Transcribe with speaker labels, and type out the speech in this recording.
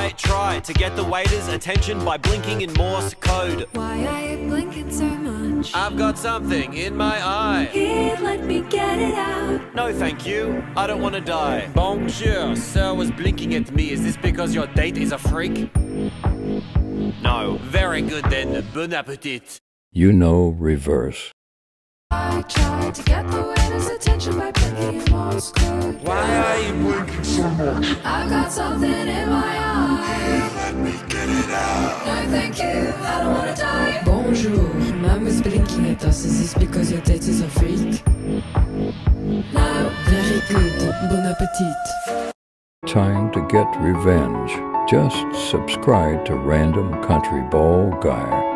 Speaker 1: might try to get the waiter's attention by blinking in Morse code.
Speaker 2: Why are you blinking so much?
Speaker 1: I've got something in my eye.
Speaker 2: Here, let me get it out.
Speaker 1: No thank you, I don't want to die. Bonjour, sir was blinking at me. Is this because your date is a freak? No. Very good then, bon appetit.
Speaker 3: You know reverse.
Speaker 2: I tried to get the waiter's attention by blinking in Morse code.
Speaker 1: Why are you blinking so much?
Speaker 2: I've got something in my eye.
Speaker 1: Here, let me get it out.
Speaker 2: No thank you, I don't wanna die.
Speaker 4: Bonjour, mom is blinking at us. Is this because your date is a freak?
Speaker 2: No.
Speaker 4: Very good, bon appetit.
Speaker 3: Time to get revenge. Just subscribe to Random Country Ball Guy.